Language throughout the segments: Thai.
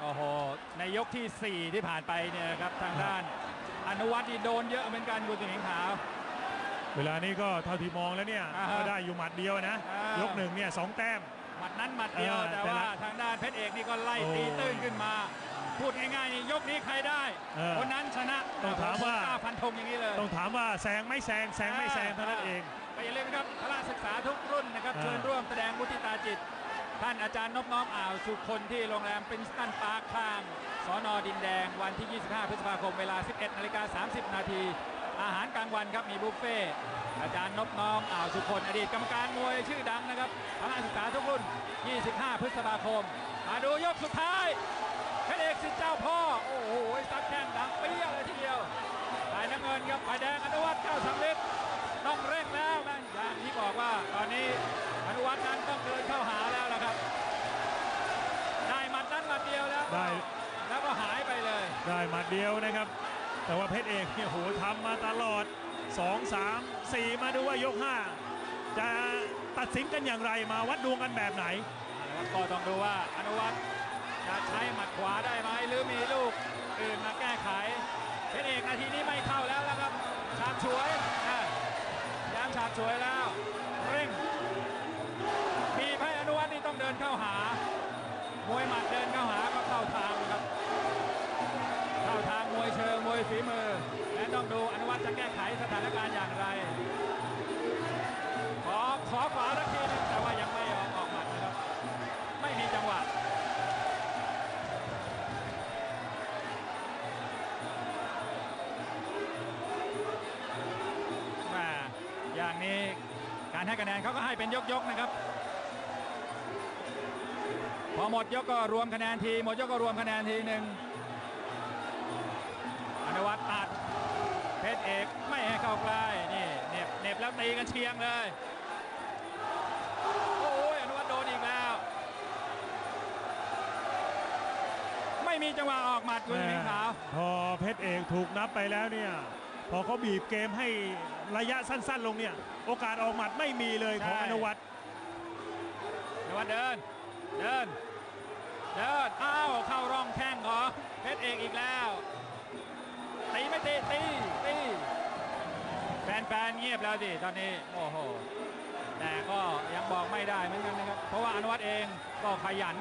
โอ้โหในยกที่ 4 ที่ผ่านไปเนี่ยครับทางด้านอนุวัฒน์นี่โดนเยอะเหมือนกันคุณสิงห์ขาวเวลานี้ก็เท่าที่มองแล้วเนี่ยก็ได้อยู่หมัดเดียวนะยก 1เนี่ย2 แต้มหมัดนั้นหมัดเดียวแต่ว่าทางด้านเพชรเอกนี่ก็ไล่ตีตื้นขึ้นมาพูดง่ายๆนี่ยกนี้ใครได้คนนั้นชนะต้องถามว่าพันธงอย่างนี้เลยต้องถามว่าแซงไม่แซงไม่แซงเท่านั้นเองไปอย่าลืมครับพละศึกษาทุกรุ่นนะครับเชิญร่วมแสดงมุทิตาจิตท่านอาจารย์นพน้อมอ่าวสุคนที่โรงแรมปรินสตันพาร์คข้างสน.ดินแดงวันที่ 25 พฤษภาคมเวลา 11:30 นาทีอาหารกลางวันครับมีบุฟเฟ่อาจารย์นพน้อมอ่าวสุคนอดีตกรรมการมวยชื่อดังนะครับพละศึกษาทุกรุ่น 25 พฤษภาคมมาดูยกสุดท้ายเพชรเอกสิทธิ์เจ้าพ่อโอ้โหซัดแข้งดังเปี้ยเลยทีเดียวฝ่ายน้ำเงินครับฝ่ายแดงอนุวัฒน์เก้าสำริดต้องเร่งแล้วนะอย่างที่บอกว่าตอนนี้อนุวัฒน์นั้นต้องเดินเข้าหาแล้วล่ะครับได้หมัดนั้นหมัดเดียวแล้วได้แล้วก็หายไปเลยได้หมัดเดียวนะครับแต่ว่าเพชรเอกเนี่ยโหทำมาตลอด2 3 4มาดูว่ายก5จะตัดสินกันอย่างไรมาวัดดวงกันแบบไหนก็ต้องดูว่าอนุวัฒน์จะใช้หมัดขวาได้ไหมหรือมีลูกอื่นมาแก้ไขเพชรเอกนาทีนี้ไม่เข้าแล้วครับฉาบฉวยย้ำฉาบฉวยแล้วเร่งมีให้อนุวัฒน์นี่ต้องเดินเข้าหามวยหมัดเดินเข้าหาก็เข้าทางครับเข้าทางมวยเชิงมวยฝีมือและต้องดูอนุวัฒน์จะแก้ไขสถานการณ์อย่างไรขอขวาสักทีนึงแต่ว่ายังไม่ออกหมัดนะครับไม่มีจังหวะอย่างนี้การให้คะแนนเขาก็ให้เป็นยกๆนะครับพอหมดยกก็รวมคะแนนทีหมดยกก็รวมคะแนนทีหนึ่งอนุวัฒน์ตัดเพชรเอกไม่ให้เข้าใกล้นี่เน็บแล้วตีกันเชียงเลยโอ้ยอนุวัฒน์โดนอีกแล้วไม่มีจังหวะออกหมัดคุณสิงห์ขาวพอเพชรเอกถูกนับไปแล้วเนี่ยพอเขาบีบเกมให้ระยะสั้นๆลงเนี่ยโอกาสออกหมัดไม่มีเลยของอนุวัฒน์เดินอ้าวเข้าร่องแข้งของเพชรเอกอีกแล้วตีไม่ตีแฟนๆเงียบแล้วดิตอนนี้โอ้โหแต่ก็ยังบอกไม่ได้เหมือนกันนะครับเพราะว่าอนุวัฒน์เองก็ขยัน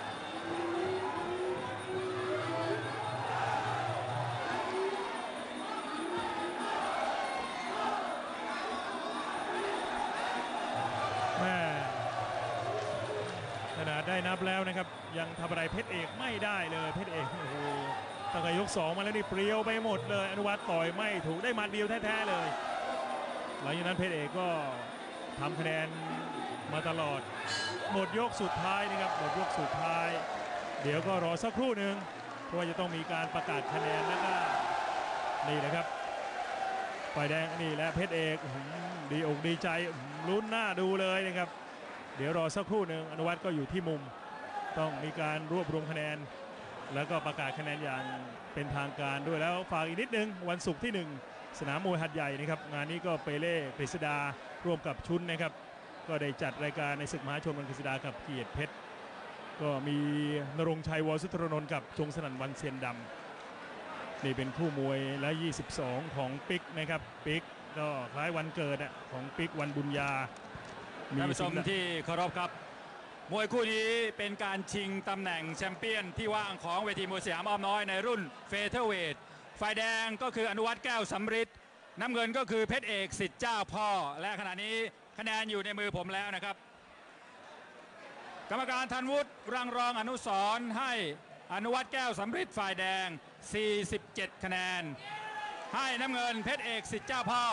ขนาดได้นับแล้วนะครับยังทำอะไรเพชรเอกไม่ได้เลยเพชรเอกโอ้โหตั้งแต่ยก2มาแล้วนี่เปรี้ยวไปหมดเลยอนุวัฒน์ต่อยไม่ถูกได้หมัดเดียวแท้ๆเลยหลังจากนั้นเพชรเอกก็ทำคะแนนมาตลอดหมดยกสุดท้ายนะครับหมดยกสุดท้ายเดี๋ยวก็รอสักครู่หนึ่งเพราะว่าจะต้องมีการประกาศคะแนนแล้วก็นี่นะครับฝ่ายแดงนี่และเพชรเอกดีอกดีใจลุ้นหน้าดูเลยนะครับเดี๋ยวรอสักครู่หนึ่งอนุวัฒน์ก็อยู่ที่มุมต้องมีการรวบรวมคะแนนแล้วก็ประกาศคะแนนอย่างเป็นทางการด้วยแล้วฝากอีกนิดนึงวันศุกร์ที่1สนามมวยหัดใหญ่นะครับงานนี้ก็เปเล่ปริศดาร่วมกับชุนนะครับก็ได้จัดรายการในศึกมหาชนวันกฤษดากับเกียรติเพชรก็มีนรงชัยวสุทรนนท์กับจงสนั่นวันเซียนดำนี่เป็นคู่มวยและ22ของปิ๊กนะครับปิ๊กก็คล้ายวันเกิดของปิ๊กวันบุญญาท่านผู้ชมที่เคารพครับมวยคู่นี้เป็นการชิงตำแหน่งแชมเปี้ยนที่ว่างของเวทีมวยสยามอ้อมน้อยในรุ่นเฟเธอร์เวทฝ่ายแดงก็คืออนุวัฒน์แก้วสำริดน้ำเงินก็คือเพชรเอกสิทธิ์เจ้าพ่อและขณะนี้คะแนนอยู่ในมือผมแล้วนะครับกรรมการธันวุฒิรังรองอนุสรณ์ให้อนุวัฒน์แก้วสำริดฝ่ายแดง47คะแนนให้น้ำเงินเพชรเอกสิทธิ์เจ้าพ่อ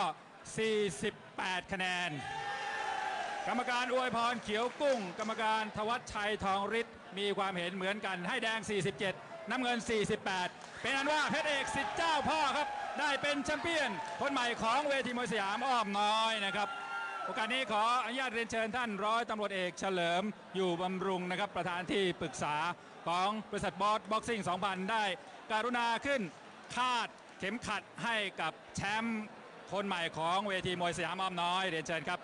48คะแนนกรรมการอวยพรเขียวกุ้งกรรมการธวัชชัยทองฤทธิ์มีความเห็นเหมือนกันให้แดง47น้ำเงิน48เป็นอันว่าเพชรเอกสิทธิ์เจ้าพ่อครับได้เป็นแชมเปี้ยนคนใหม่ของเวทีมวยสยามอ้อมน้อยนะครับโอกาสนี้ขออนุญาตเรียนเชิญท่านร้อยตำรวจเอกเฉลิมอยู่บำรุงนะครับประธานที่ปรึกษาของบริษัทบอสบ็อกซิ่ง 2000 ได้การุณาขึ้นคาดเข็มขัดให้กับแชมป์คนใหม่ของเวทีมวยสยามอ้อมน้อยเรียนเชิญครับ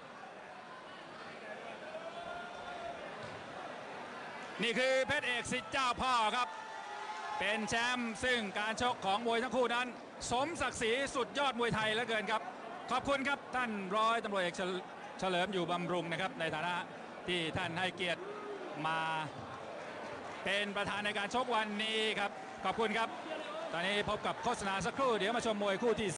นี่คือเพชรเอกสิทธิ์เจ้าพ่อครับเป็นแชมป์ซึ่งการชกของมวยทั้งคู่นั้นสมศักดิ์ศรีสุดยอดมวยไทยเหลือเกินครับขอบคุณครับท่านร้อยตำรวจเอกเฉลิมอยู่บำรุงนะครับในฐานะที่ท่านให้เกียรติมาเป็นประธานในการชกวันนี้ครับขอบคุณครับตอนนี้พบกับโฆษณาสักครู่เดี๋ยวมาชมมวยคู่ที่